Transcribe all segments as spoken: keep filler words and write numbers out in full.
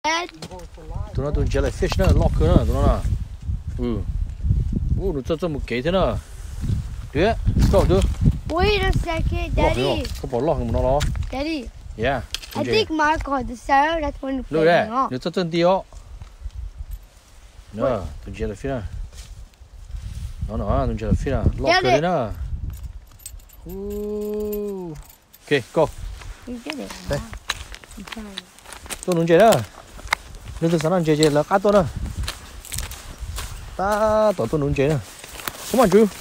tụi nó tụi jellyfish nữa, lock nữa, tụi nó nè. Ừ. Ủa, nó cho cho một cái thế nào? Đấy, stop được. Wait a second, Daddy. Có bỏ lock nó đó. Daddy. Yeah. I think Mark called the Sarah. That's when the Look at that. Nó cho chân tiêu. Nè, tụi jellyfish nè. Nó nó, tụi jellyfish nè, lock cái nè. Ooh. Okay, go. You did it. Đây. Tôi muốn chơi đó. Nên tôi sẵn chơi chơi là cá tôi nè. Ta tổ tôi muốn chơi nè. Come on, Drew.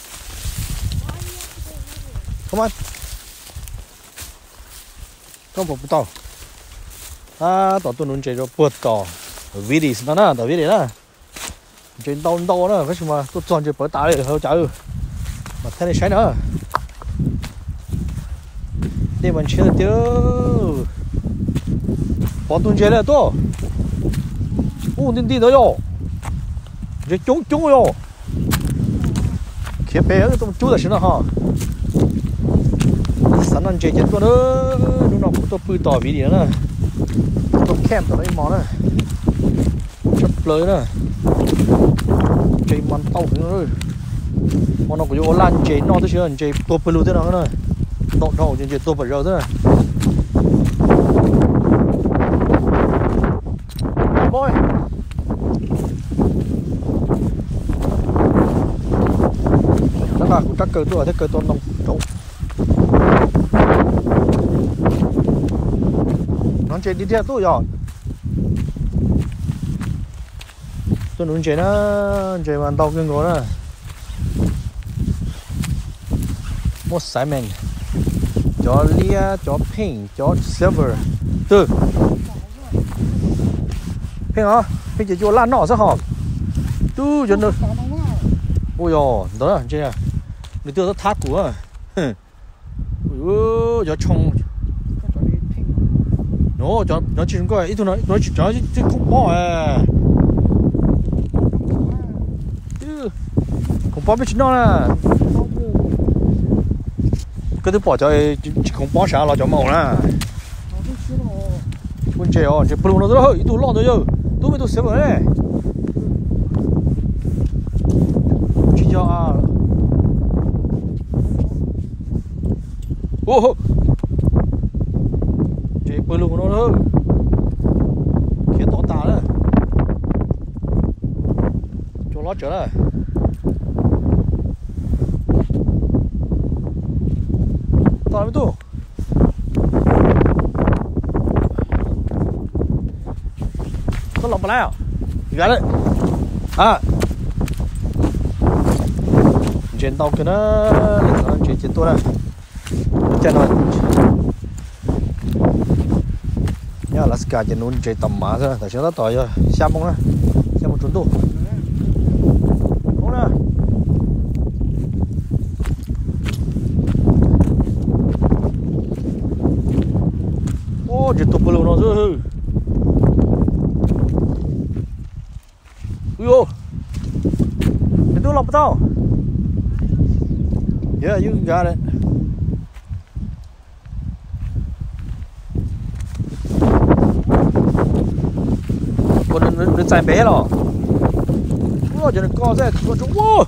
Come on. Không bỏ tàu. Ta tổ tôi muốn chơi rồi bớt tàu. Vidi nó nè, tàu vidi nè. Chơi tàu tàu nè, cái gì mà tôi chọn chơi bớt tàu đi, hơi chở. Mà thế này sai nữa. Để mình chơi tiêu. Bỏ tuần chơi là to. Ô, đi đi đó yo. Chơi chung chung yo. Kia bé cái tụi chú là xin nó ha. Sẵn ăn chơi chơi to nữa. Lúc nào cũng tôi bự tỏi vì gì nữa. Tôi kem tao lấy món nữa. Chắp lời nữa. Chơi món tàu nữa. Món nó cũng vô lan chơi nó tới chưa? Chơi tôi bự luôn thế nào nữa. Nó nó chơi chơi tôi bự rồi thế này. Boy. Chắc là cũng chắc cờ tôi ở thế cờ tôi nông trộn. Nó chơi đi theo tôi rồi. Tôi muốn chơi nó chơi bàn tàu kinh ngộ nè. Một sải mình. Chó lia, chó pink, chó silver. Từ. Pink hả? Pink chỉ cho lan nọ sao hả? Tu cho nó. Ôi giời, đó là chơi à? Người ta thắt của à? Ôi, cho trông. Nó cho nó chỉ có ít thôi nó nó chỉ nó chỉ không bỏ à. Không bỏ biết nó là. Cái thứ bỏ cho không bỏ sao là cho màu nè. Con chơi à, chơi bự nó rồi, ít tu lon rồi chứ. Tu mới tu xếp vào đây. Chỉ cho à. Ô, chơi bự luôn nó thôi. Kia to tà đó. Cho nó trở lại. Tao mới tu. Có lọc vào nào? Gắn đấy. À. Trên tàu kia nó trên trên tôi đây. Trên rồi. Nhớ là ska trên núi trên tầm má thôi, tại sao nó tỏi rồi. Xem không á? Xem một chút tu. Không nè. Ô, trên tụp bự nó rồi. Yo, itu lop tau? Yeah, you got it. Con nó nó chạy bé rồi. Ô, cho nó co ra, con chúng ô.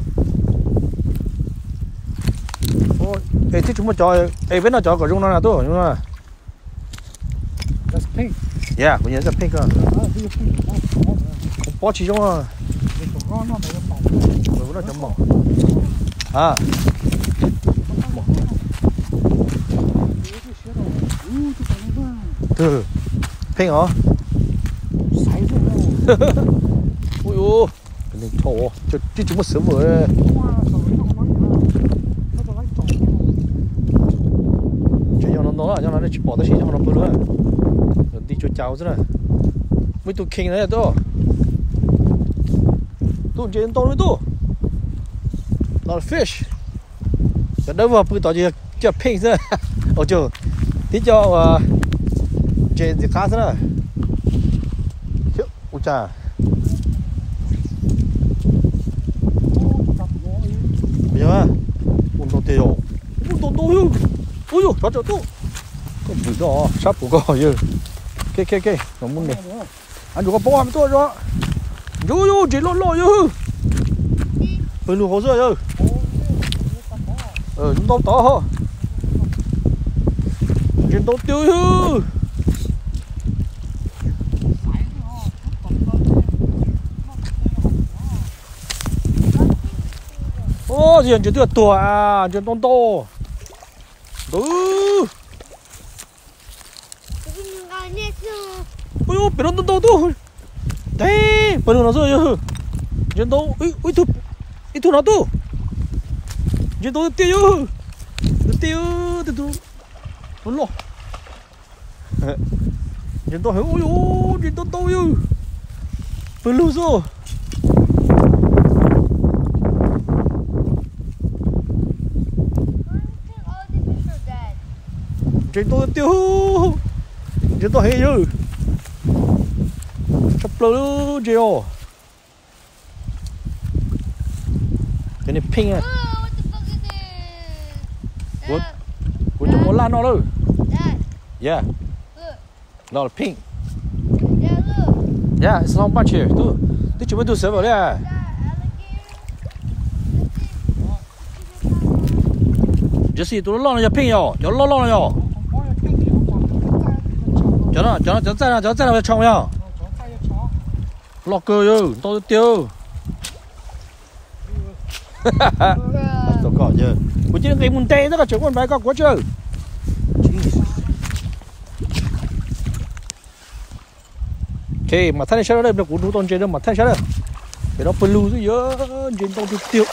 Ô, ê, thế chúng mà cho, ê, biết nó cho có rung nó là tôi, nhưng mà. That's pink. Yeah, bây giờ là pink rồi. Không bỏ chỉ trong rồi. Nó chấm mỏ. À. Từ. Pink hả? Ôi ôi. Cái này thổ. Chứ chứ chúng nó sớm rồi. Chứ cho nó nó là cho nó chỉ bỏ tới chỉ cho nó bự nữa. Rồi đi cho cháu thế này. Mấy tụi king này đó. Tu chơi to nữa tu. Lot of fish. Cái đó vào bự to gì cho pink ra. Ôi trời. Tí cho chơi gì khác nữa. Ôi cha. Bây giờ à. Ôi to tiêu. Ôi to to hư. Ôi trời, cho cho tu. Có bự đó, sắp của coi chứ. Kê kê kê, nó muốn này. anh có bó tôi đó yo yo chỉ lo lo yo bên lù hồ sơ yo ờ chúng tôi to ho trên tôi tiêu yo ô gì chuyện tuyệt tuổi à chuyện to to ừ ôi ôi bên đó to to thế bên đó rồi yo chuyện to ui ui thu ui thu nó to chuyện to tiêu yo tiêu tiêu tiêu luôn lo chuyện to ôi ôi chuyện to to yo bên lù rồi chuyện tôi tiêu chuyện tôi hay chứ chập lơ chiều cái này pink à của của chúng nó lan nó đâu yeah nó là pink yeah it's not much here tu tu chuẩn bị tu server đấy Jesse tu lo nó cho pink yo cho lo lo nó yo cho nó cho nó cho nó cho nó cho nó trong nhau lọc cơ chứ tôi tiêu tôi có chứ của chứ cái môn tê rất là chuẩn con bé có quá chứ ok mà thay sao đây được cũng tôn trên đó mà thay sao đây để nó phân lưu dưới trên tôi tiêu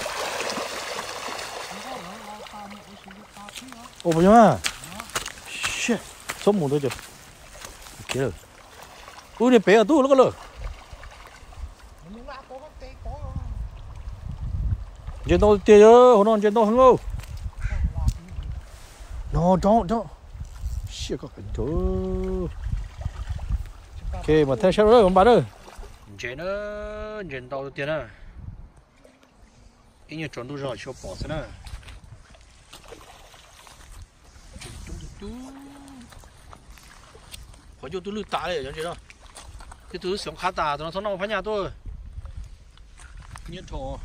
ồ bây giờ shit sống một thôi chứ ok ui này bé ở tu nó có lửa trên tôi tiền ơi hôm nay trên tôi không đâu no don't don't shit có cái thứ ok mà theo sao đấy ông bà ơi trên nó trên tàu tiền à ít nhiều chuẩn đủ rồi cho bỏ thế nào có chỗ tôi lướt tá đấy chẳng chứ cái thứ sống khá tà nó nó phải nhà tôi nhiên thổ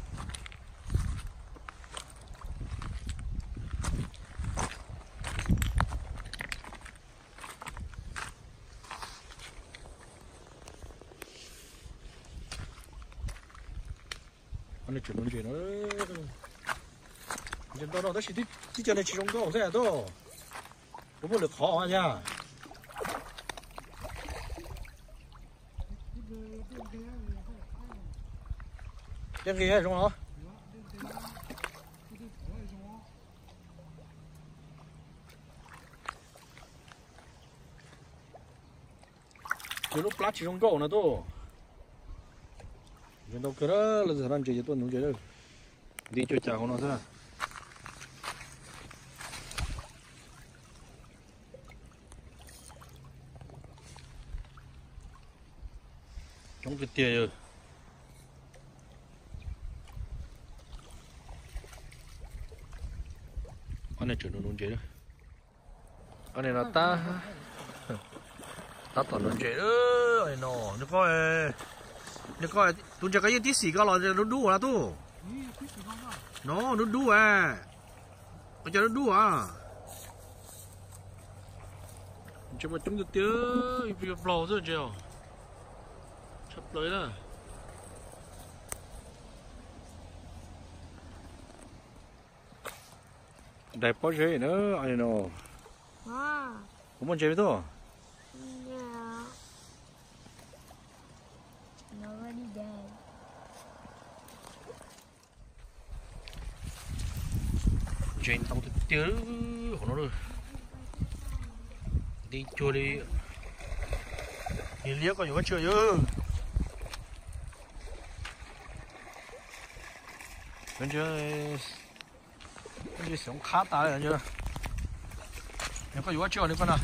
anh ấy chuyển nó chuyển nó chuyển đó nó đó chỉ tí tí chân này chỉ trong đó thế à tôi có một lực khó nha cái gì ấy trong đó cái lúc plát chỉ trong cậu nữa tôi chúng tôi cứ đó là giờ làm gì tôi nói chơi đâu đi chơi chào nó ra trong cái tiền rồi anh này chuyển nó nói chơi đó anh này là ta ta toàn nói chơi đó anh nó nó coi nó coi tôi chỉ cái gì tí xì cái lò nó đu à tu nó nó đu à bây giờ nó đu à cho mà chúng được tiếng việc lò rồi chiều sắp tới đó đẹp quá chơi nữa anh nó không muốn chơi với tôi trên tàu thực tế của nó rồi đi chua đi đi liếc có nhiều cái chơi chứ bên chơi bên chơi sống khá ta đấy chưa nếu có nhiều cái chơi nữa con nào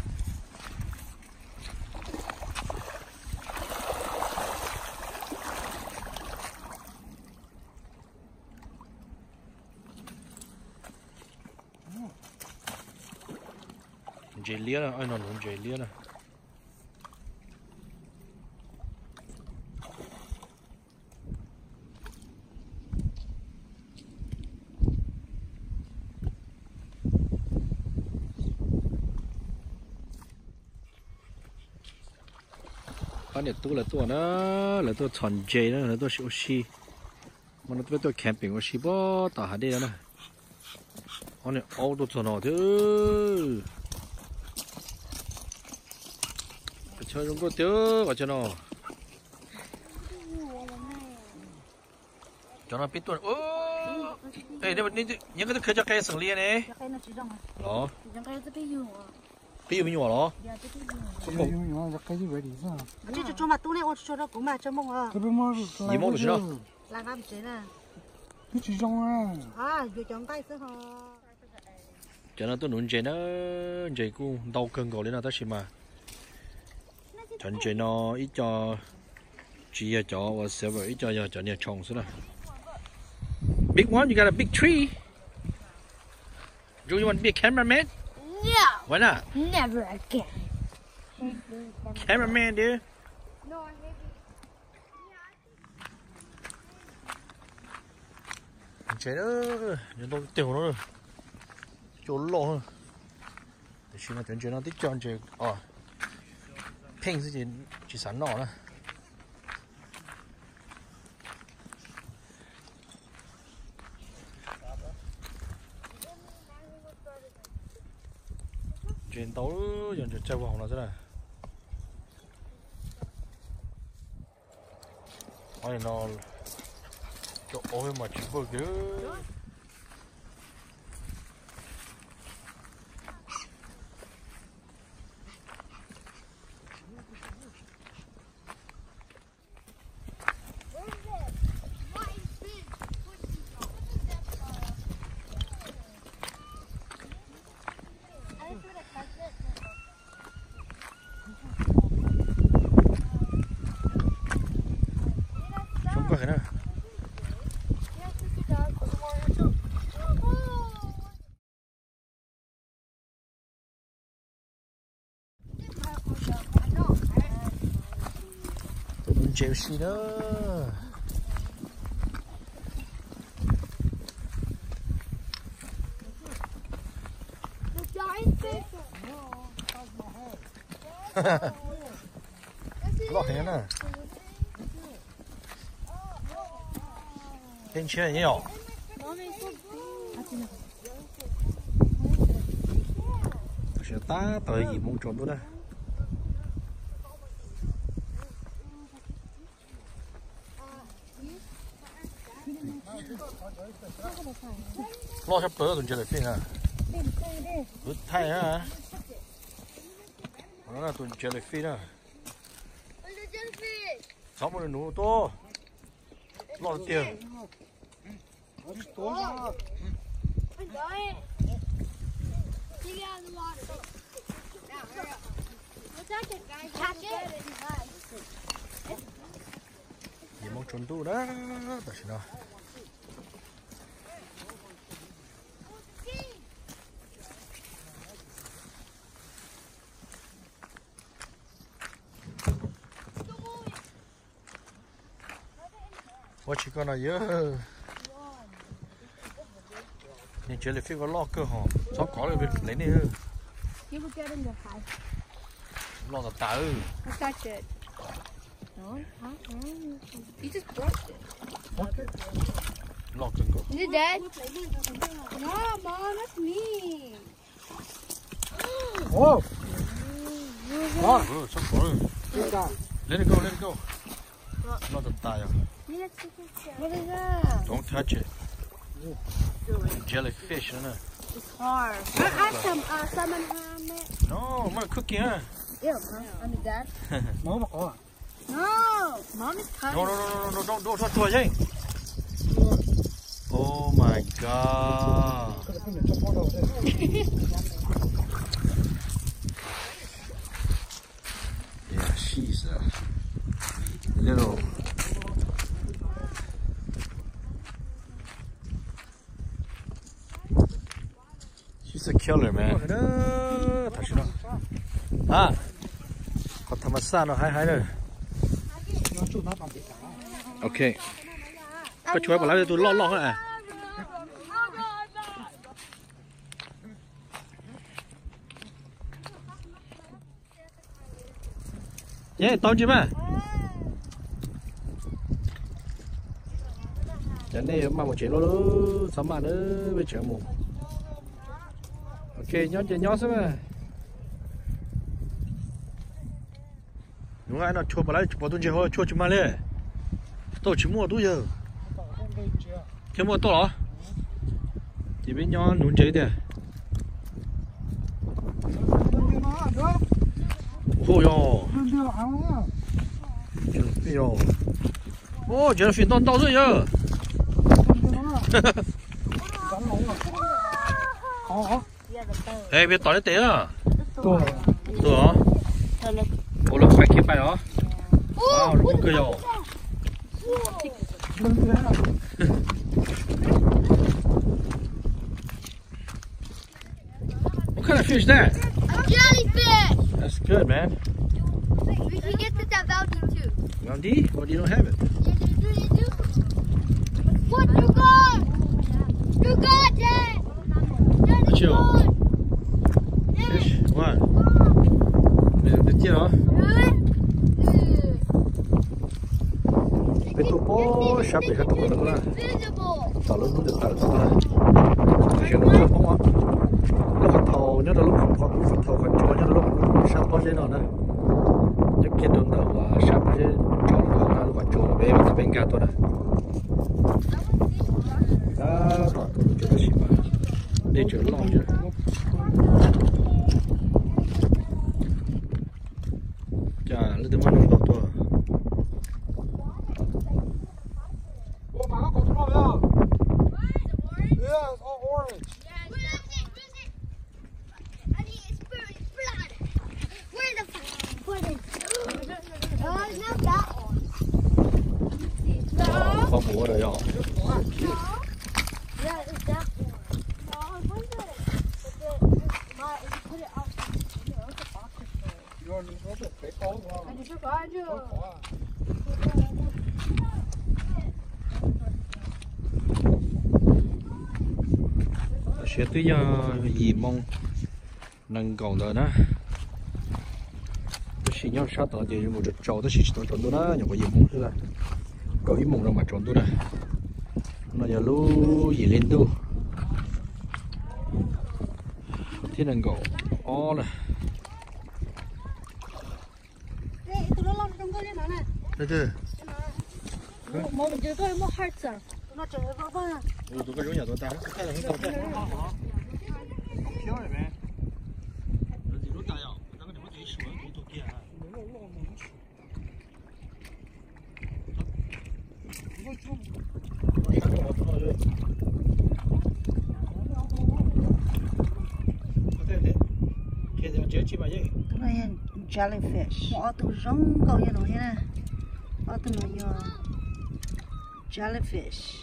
chơi lia là ai nó muốn chơi lia là bán được tu là tu nó là tu chọn dây đó là tu xịu xì mà nó tu tu camping của xì bó tao hạt đi đó nè anh này ô tô chọn nó chứ chơi chúng có chứ và cho nó cho nó biết tuần ô ê đây mình những cái cái cho cây sừng lia này đó bây giờ mình nhỏ đó chứ cho cho mà tu này ô cho nó cũng mà cho mong à gì mong được chưa là làm thế nè cái chỉ trong à à vừa chọn tay chứ hả cho nó tôi nuôi chơi nó chơi cũng đau cơn gọi lên nào ta xí mà chọn chơi nó ít cho chỉ là cho và server ít cho giờ cho nhà trồng xí nào big one you got a big tree do you want to be a cameraman No, why not never again. cameraman dude No, I hate chơi nữa những đồ tiểu nó chỗ lỗ nữa để xin là chuyện chuyện nó tích chọn chơi à pin cái gì chỉ sẵn nọ nữa chuyện tối dần dần chơi vòng là thế này ôi nó chỗ ôi mà chỉ vừa kia chúng có cái nào Chelsea đó lọt thế nè bên trên nhiều sẽ ta tới gì mong trốn đó đây lo sắp tới tuần chơi lại phim à ướt thay hả nó là tuần chơi lại phim à sáu mươi nụ to lo tiền gì mong trốn tu đó tại sao what you gonna do nên chơi lại phim có lo cơ hả sao có được lấy này ư You will get in your house. lo là tự I touched it. No, huh? You just brushed it. lo từng cột Is it dead? No, Mom, that's me. oh ừ sắp có rồi let it go let it go lo là tài à What is that? don't touch it jellyfish nữa It's hard. I have some uh, salmon ham. no I'm gonna cook it huh Ew, Mom. I mean, Dad. nó mà có à No, Mom is cutting. no no no no no don't don't touch it oh my god cái này trong món đâu đấy yeah she's a little she's a killer man 다시 나 아 겉하면 싸 너 하이 하이 nó chút nó bằng cái cả ok có chuối bỏ lại tôi lo lo hả nhé tao chứ mà chẳng đây mà một chuyện nó sớm mà nữa với chuyện một ok nhớ chơi nhớ xem mà đúng rồi nó chua mà lại bỏ tuần chơi thôi chua chua mà lên tôi chỉ mua túi giờ cái mua to đó chỉ biết nhớ nún chơi thôi ôi yo ôi yo ô giờ phiền to to rồi giờ ê biết tỏi đấy té à tôi tôi hả ủa nó phải kiếm bài đó wow nó cười rồi what kind of fish that Jellyfish! that's good man We can get this at Valdi too. Valdi? Well, you don't have it. Yes, you do, you do. What you got? You got it! What you? Fish? What? Được chưa? Cái tụ bó sắp bị hết tụ bó đó. Tao lúc được tao tụ đó. Chuyện nó chưa bóng á. Lúc phát thầu nhớ là lúc phát thầu phát thầu phát chua nhớ là lúc sắp bó dễ nào nè. Nhất kia tuần đầu và sắp dễ chọn đầu ra lúc phát chua là bé mà bên cả tôi nè. Đó, rồi tôi chưa có gì mà. Để chờ lo chứ. Chà, lấy tụi mình không thôi. Yeah, it's all orange. Where's the footage? Oh, it's not that one. No. Có búa rồi rồi. Yeah, it's that one. No, I wonder. But the, my, if you put it out, you know, it's a box of food. You want to look at the big hole? Wow. I just forgot you. Wow. Sẽ tới giờ gì mong nâng cầu đó nè. Tôi xin nhau sát tới thì một chút trâu tôi chỉ tôi chọn tôi đó nhưng mà gì mong thế là có ý mong đâu mà chọn tôi đó. Nó giờ lú gì lên tu. Thế nâng cầu ó là. Đây, tụi nó lo trong cái này nè. Đây chứ. Một mình chơi có một heart à? Nó chờ nó vâng à. Ừ, tôi có giống nhà tôi ta. Cái là cái cầu thế. Thiếu này mẹ. Thì lúc ta rồi, ta có thể có thể sửa cái tổ kia à. Tụi nó hiện jellyfish. Họ tụi rong cầu như nó thế nè. Họ tụi nó giờ jellyfish.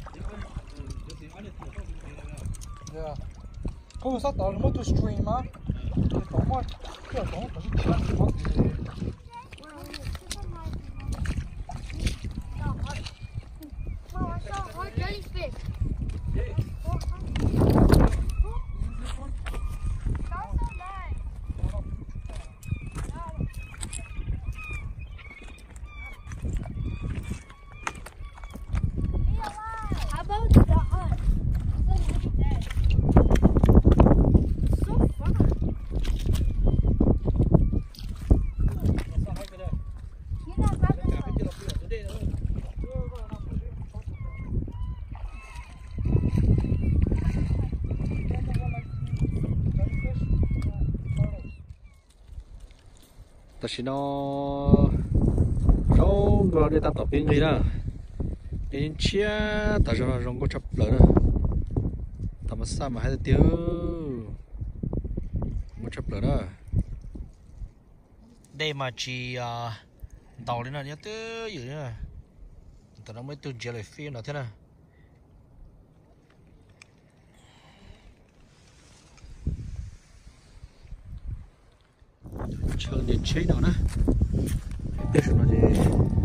Yeah. 거기서 다른 것도 스트림 아. 정말 그래 너무 맛있다. Mom, I saw a hard jellyfish. How about the hut? So fun. You know, ta chỉ nó rong vào đây ta tập bên gì đó bên chia ta cho nó rong có chấp lỡ đó ta mà sao mà hay tiêu một chấp lỡ đó đây mà chỉ tàu lên là nhớ tới gì nữa ta nó mới từ chia lại phim nào thế nào chơi để chơi nào nè biết rồi nó gì